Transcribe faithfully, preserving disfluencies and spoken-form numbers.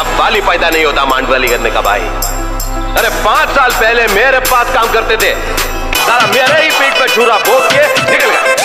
अब वाली पैदा नहीं होता मांडवाली करने का भाई। अरे पांच साल पहले मेरे पास काम करते थे, सारा मेरे ही पेट पे छुरा भोग के निकल गया।